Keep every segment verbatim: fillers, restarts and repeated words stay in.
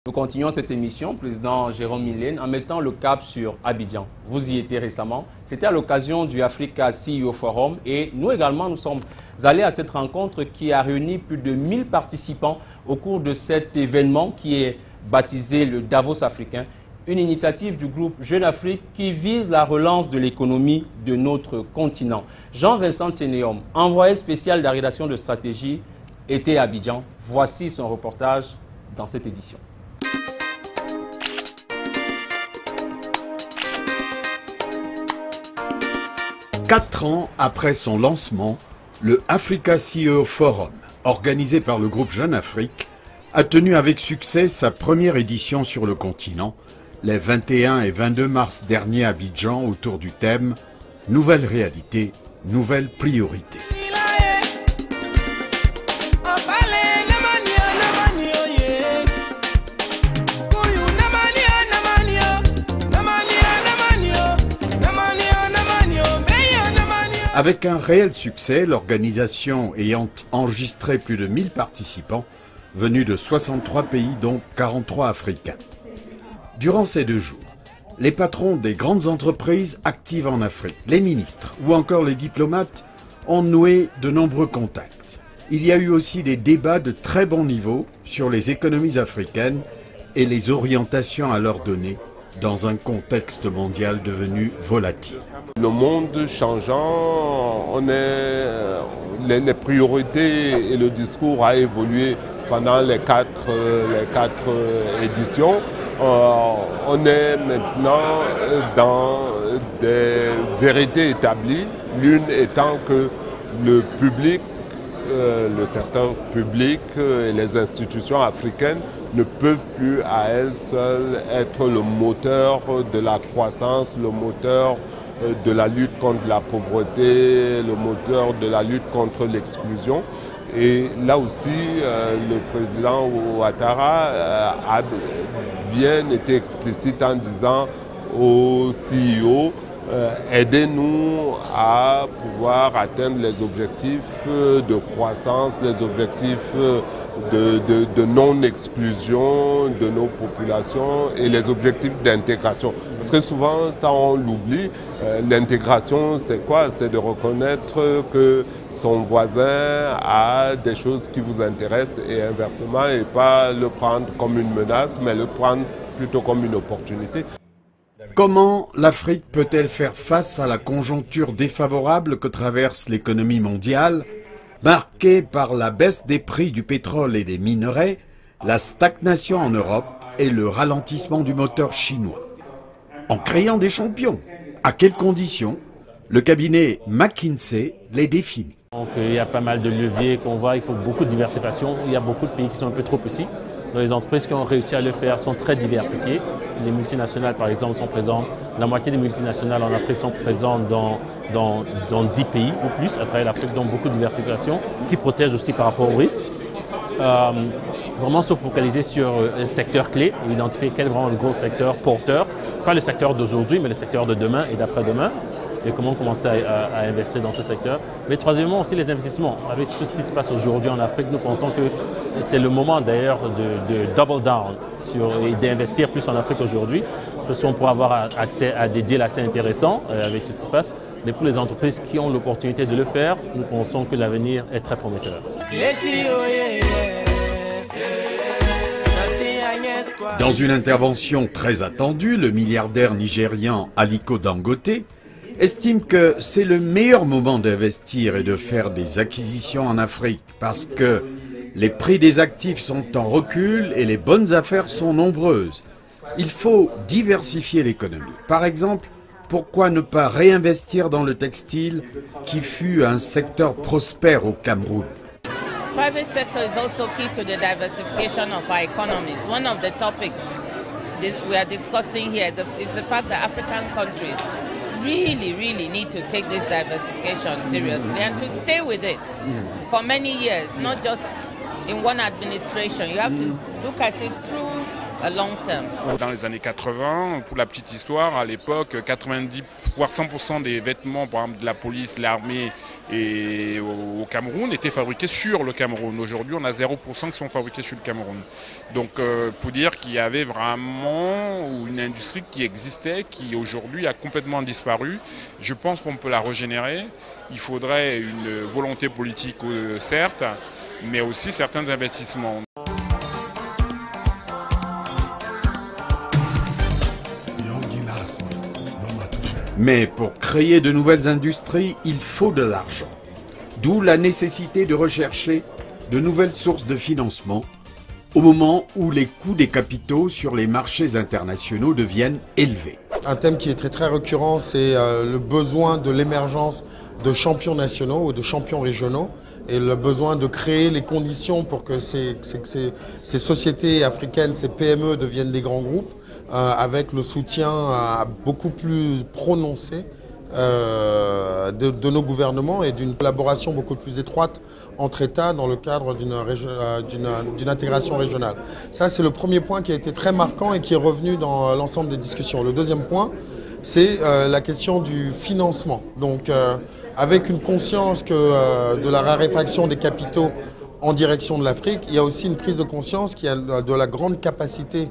Nous continuons cette émission, président Jérôme Milène, en mettant le cap sur Abidjan. Vous y étiez récemment. C'était à l'occasion du Africa C E O Forum et nous également, nous sommes allés à cette rencontre qui a réuni plus de mille participants au cours de cet événement qui est baptisé le Davos africain, une initiative du groupe Jeune Afrique qui vise la relance de l'économie de notre continent. Jean-Vincent Ténéum, envoyé spécial de la rédaction de stratégie, était à Abidjan. Voici son reportage dans cette édition. Quatre ans après son lancement, le Africa C E O Forum, organisé par le groupe Jeune Afrique, a tenu avec succès sa première édition sur le continent, les vingt et un et vingt-deux mars dernier à Abidjan, autour du thème « Nouvelle réalité, nouvelle priorité ». Avec un réel succès, l'organisation ayant enregistré plus de mille participants venus de soixante-trois pays dont quarante-trois africains. Durant ces deux jours, les patrons des grandes entreprises actives en Afrique, les ministres ou encore les diplomates ont noué de nombreux contacts. Il y a eu aussi des débats de très bon niveau sur les économies africaines et les orientations à leur donner dans un contexte mondial devenu volatile. Le monde changeant, on est, les, les priorités et le discours a évolué pendant les quatre, les quatre éditions. Euh, on est maintenant dans des vérités établies, l'une étant que le public, euh, le secteur public et les institutions africaines ne peuvent plus à elles seules être le moteur de la croissance, le moteur de la lutte contre la pauvreté, le moteur de la lutte contre l'exclusion. Et là aussi, euh, le président Ouattara euh, a bien été explicite en disant au C E O euh, aidez-nous à pouvoir atteindre les objectifs de croissance, les objectifs de, de, de non-exclusion de nos populations et les objectifs d'intégration. Parce que souvent, ça on l'oublie, euh, l'intégration c'est quoi? C'est de reconnaître que son voisin a des choses qui vous intéressent et inversement, et pas le prendre comme une menace, mais le prendre plutôt comme une opportunité. Comment l'Afrique peut-elle faire face à la conjoncture défavorable que traverse l'économie mondiale, marquée par la baisse des prix du pétrole et des minerais, la stagnation en Europe et le ralentissement du moteur chinois? En créant des champions. À quelles conditions? Le cabinet McKinsey les définit. Donc, il y a pas mal de leviers qu'on voit, il faut beaucoup de diversification. Il y a beaucoup de pays qui sont un peu trop petits. Donc, les entreprises qui ont réussi à le faire sont très diversifiées. Les multinationales, par exemple, sont présentes. La moitié des multinationales en Afrique sont présentes dans, dans, dans dix pays ou plus à travers l'Afrique, donc beaucoup de diversification qui protège aussi par rapport aux risques. Euh, vraiment se focaliser sur un secteur clé, identifier quel est vraiment le gros secteur porteur, pas le secteur d'aujourd'hui, mais le secteur de demain et d'après-demain, et comment commencer à, à, à investir dans ce secteur. Mais troisièmement aussi les investissements. Avec tout ce qui se passe aujourd'hui en Afrique, nous pensons que c'est le moment d'ailleurs de, de double down sur, et d'investir plus en Afrique aujourd'hui, parce qu'on pourra avoir accès à des deals assez intéressants euh, avec tout ce qui se passe. Mais pour les entreprises qui ont l'opportunité de le faire, nous pensons que l'avenir est très prometteur. Dans une intervention très attendue, le milliardaire nigérian Aliko Dangote estime que c'est le meilleur moment d'investir et de faire des acquisitions en Afrique parce que les prix des actifs sont en recul et les bonnes affaires sont nombreuses. Il faut diversifier l'économie. Par exemple, pourquoi ne pas réinvestir dans le textile qui fut un secteur prospère au Cameroun? Private sector is also key to the diversification of our economies. One of the topics that we are discussing here is the fact that African countries really, really need to take this diversification seriously and to stay with it for many years, not just in one administration. You have to look at it through a long term. Dans les années quatre-vingts, pour la petite histoire, à l'époque, quatre-vingt-dix voire cent pour cent des vêtements, par exemple de la police, l'armée et au Cameroun, étaient fabriqués sur le Cameroun. Aujourd'hui, on a zéro pour cent qui sont fabriqués sur le Cameroun. Donc, euh, pour dire qu'il y avait vraiment une industrie qui existait, qui aujourd'hui a complètement disparu. Je pense qu'on peut la régénérer. Il faudrait une volonté politique, euh, certes, mais aussi certains investissements. Mais pour créer de nouvelles industries, il faut de l'argent. D'où la nécessité de rechercher de nouvelles sources de financement au moment où les coûts des capitaux sur les marchés internationaux deviennent élevés. Un thème qui est très très récurrent, c'est euh, le besoin de l'émergence de champions nationaux ou de champions régionaux et le besoin de créer les conditions pour que ces, ces, ces, ces sociétés africaines, ces P M E deviennent des grands groupes euh, avec le soutien euh, beaucoup plus prononcé euh, de, de nos gouvernements et d'une collaboration beaucoup plus étroite entre États dans le cadre d'une euh, d'une intégration régionale. Ça, c'est le premier point qui a été très marquant et qui est revenu dans l'ensemble des discussions. Le deuxième point, c'est euh, la question du financement. Donc, euh, avec une conscience que, euh, de la raréfaction des capitaux en direction de l'Afrique, il y a aussi une prise de conscience qu'il y a de la grande capacité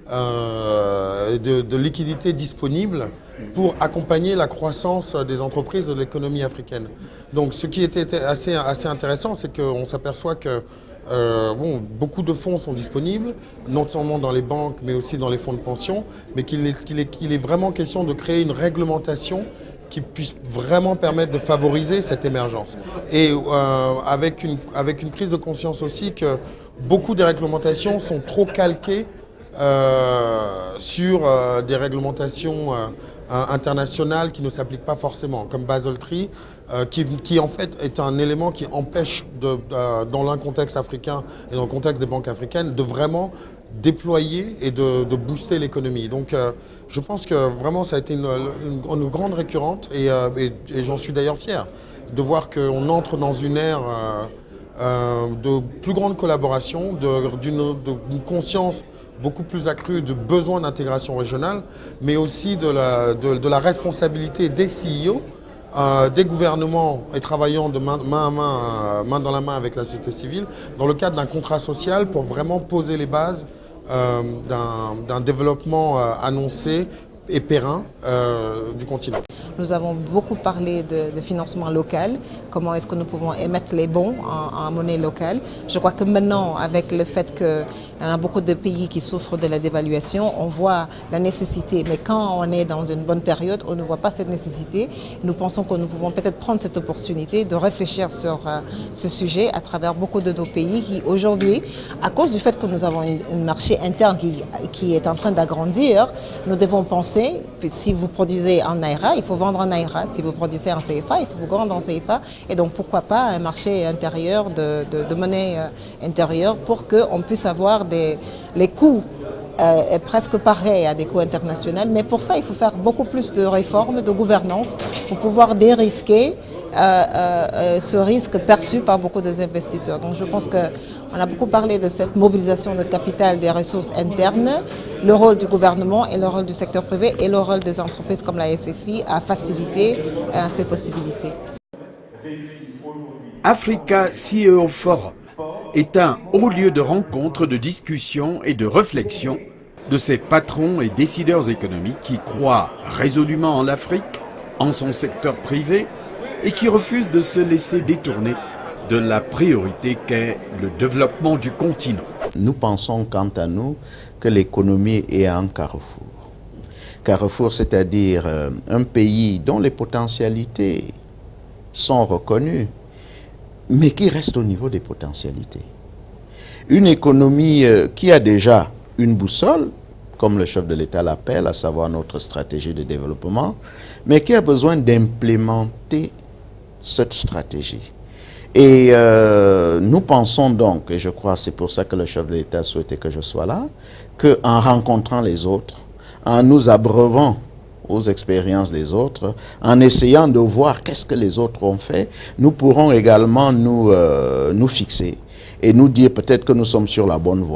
euh, de, de liquidité disponible pour accompagner la croissance des entreprises de l'économie africaine. Donc, ce qui était assez, assez intéressant, c'est qu'on s'aperçoit que Euh, bon, beaucoup de fonds sont disponibles, non seulement dans les banques, mais aussi dans les fonds de pension, mais qu'il est, qu'il est, qu'il est vraiment question de créer une réglementation qui puisse vraiment permettre de favoriser cette émergence. Et euh, avec, une, avec une prise de conscience aussi que beaucoup des réglementations sont trop calquées euh, sur euh, des réglementations euh, internationales qui ne s'appliquent pas forcément, comme Basel trois, euh, qui, qui en fait est un élément qui empêche, de, de, dans un contexte africain et dans le contexte des banques africaines, de vraiment déployer et de, de booster l'économie. Donc euh, je pense que vraiment ça a été une, une, une grande récurrente et, euh, et, et j'en suis d'ailleurs fier de voir qu'on entre dans une ère euh, euh, de plus grande collaboration, d'une conscience beaucoup plus accrue de besoin d'intégration régionale, mais aussi de la, de, de la responsabilité des C E O, euh, des gouvernements et travaillant de main, main à main, euh, main dans la main avec la société civile, dans le cadre d'un contrat social pour vraiment poser les bases euh, d'un développement euh, annoncé et périn euh, du continent. Nous avons beaucoup parlé de, de financement local, comment est-ce que nous pouvons émettre les bons en, en monnaie locale. Je crois que maintenant, avec le fait qu'il y en a beaucoup de pays qui souffrent de la dévaluation, on voit la nécessité. Mais quand on est dans une bonne période, on ne voit pas cette nécessité. Nous pensons que nous pouvons peut-être prendre cette opportunité de réfléchir sur euh, ce sujet à travers beaucoup de nos pays qui aujourd'hui, à cause du fait que nous avons un marché interne qui, qui est en train d'agrandir, nous devons penser, si vous produisez en Naira, il faut vendre en Naira. Si vous produisez en C F A, il faut vous vendre en C F A. Et donc, pourquoi pas un marché intérieur de, de, de monnaie euh, intérieure pour qu'on puisse avoir des, les coûts euh, presque pareils à des coûts internationaux. Mais pour ça, il faut faire beaucoup plus de réformes, de gouvernance pour pouvoir dérisquer euh, euh, ce risque perçu par beaucoup des investisseurs. Donc, je pense que on a beaucoup parlé de cette mobilisation de capital des ressources internes, le rôle du gouvernement et le rôle du secteur privé et le rôle des entreprises comme la S F I à faciliter euh, ces possibilités. Africa C E O Forum est un haut lieu de rencontre, de discussion et de réflexion de ces patrons et décideurs économiques qui croient résolument en l'Afrique, en son secteur privé et qui refusent de se laisser détourner de la priorité qu'est le développement du continent. Nous pensons quant à nous que l'économie est un carrefour. Carrefour, c'est-à-dire euh, un pays dont les potentialités sont reconnues, mais qui reste au niveau des potentialités. Une économie euh, qui a déjà une boussole, comme le chef de l'État l'appelle, à savoir notre stratégie de développement, mais qui a besoin d'implémenter cette stratégie. Et euh, nous pensons donc, et je crois que c'est pour ça que le chef de l'État souhaitait que je sois là, qu'en rencontrant les autres, en nous abreuvant aux expériences des autres, en essayant de voir qu'est-ce que les autres ont fait, nous pourrons également nous, euh, nous fixer et nous dire peut-être que nous sommes sur la bonne voie,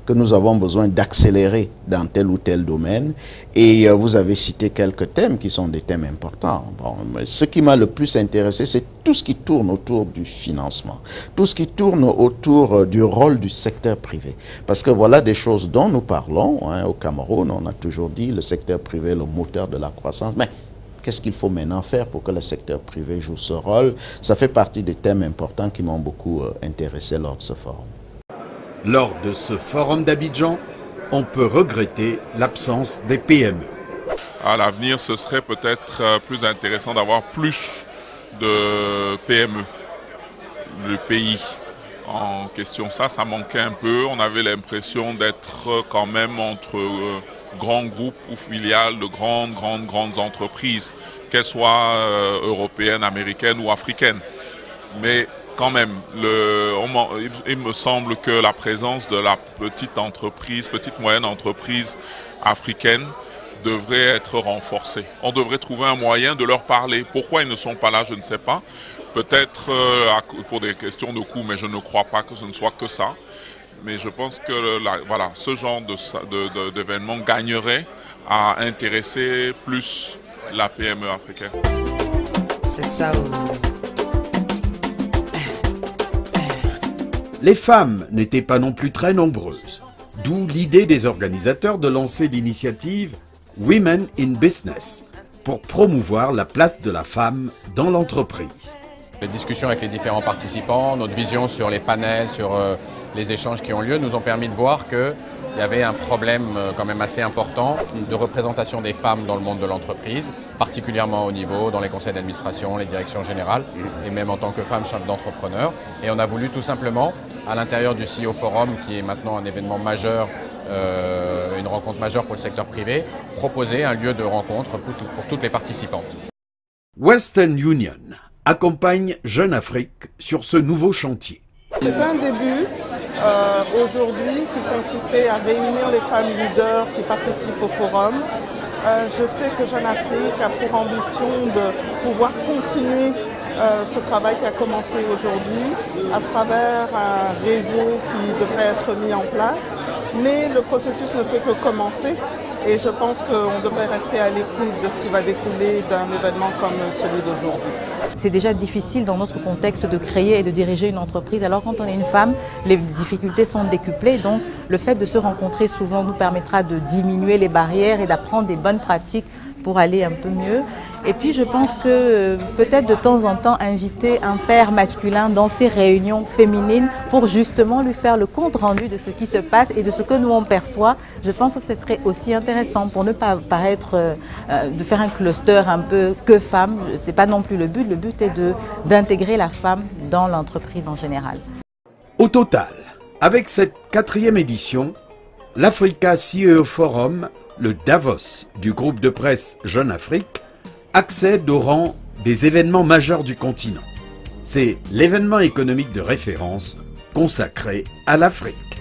que nous avons besoin d'accélérer dans tel ou tel domaine. Et euh, vous avez cité quelques thèmes qui sont des thèmes importants. Bon, mais ce qui m'a le plus intéressé, c'est tout ce qui tourne autour du financement, tout ce qui tourne autour euh, du rôle du secteur privé. Parce que voilà des choses dont nous parlons hein, au Cameroun. On a toujours dit le secteur privé est le moteur de la croissance. Mais qu'est-ce qu'il faut maintenant faire pour que le secteur privé joue ce rôle? Ça fait partie des thèmes importants qui m'ont beaucoup euh, intéressé lors de ce forum. Lors de ce forum d'Abidjan, on peut regretter l'absence des P M E. À l'avenir, ce serait peut-être plus intéressant d'avoir plus de P M E, le pays en question. Ça, ça manquait un peu. On avait l'impression d'être quand même entre euh, grands groupes ou filiales de grandes, grandes, grandes entreprises, qu'elles soient euh, européennes, américaines ou africaines. Mais quand même, le, on, il me semble que la présence de la petite entreprise, petite moyenne entreprise africaine devrait être renforcée. On devrait trouver un moyen de leur parler. Pourquoi ils ne sont pas là, je ne sais pas. Peut-être euh, pour des questions de coût, mais je ne crois pas que ce ne soit que ça. Mais je pense que la, voilà, ce genre de, de, de, d'événement gagnerait à intéresser plus la P M E africaine. C'est ça. Les femmes n'étaient pas non plus très nombreuses, d'où l'idée des organisateurs de lancer l'initiative Women in Business pour promouvoir la place de la femme dans l'entreprise. Les discussions avec les différents participants, notre vision sur les panels, sur euh, les échanges qui ont lieu nous ont permis de voir qu'il y avait un problème euh, quand même assez important de représentation des femmes dans le monde de l'entreprise, particulièrement au niveau dans les conseils d'administration, les directions générales et même en tant que femme chef d'entrepreneur. Et on a voulu tout simplement, à l'intérieur du C E O Forum, qui est maintenant un événement majeur, euh, une rencontre majeure pour le secteur privé, proposer un lieu de rencontre pour, tout, pour toutes les participantes. Western Union accompagne Jeune Afrique sur ce nouveau chantier. C'est un début euh, aujourd'hui qui consistait à réunir les femmes leaders qui participent au forum. Euh, je sais que Jeune Afrique a pour ambition de pouvoir continuer euh, ce travail qui a commencé aujourd'hui à travers un réseau qui devrait être mis en place. Mais le processus ne fait que commencer et je pense qu'on devrait rester à l'écoute de ce qui va découler d'un événement comme celui d'aujourd'hui. C'est déjà difficile dans notre contexte de créer et de diriger une entreprise. Alors quand on est une femme, les difficultés sont décuplées. Donc le fait de se rencontrer souvent nous permettra de diminuer les barrières et d'apprendre des bonnes pratiques pour aller un peu mieux. Et puis je pense que peut-être de temps en temps inviter un père masculin dans ces réunions féminines pour justement lui faire le compte rendu de ce qui se passe et de ce que nous on perçoit. Je pense que ce serait aussi intéressant pour ne pas paraître euh, de faire un cluster un peu que femmes. C'est pas non plus le but. Le but est de d'intégrer la femme dans l'entreprise en général. Au total, avec cette quatrième édition, l'Africa C E O Forum, le Davos du groupe de presse Jeune Afrique, accède au rang des événements majeurs du continent. C'est l'événement économique de référence consacré à l'Afrique.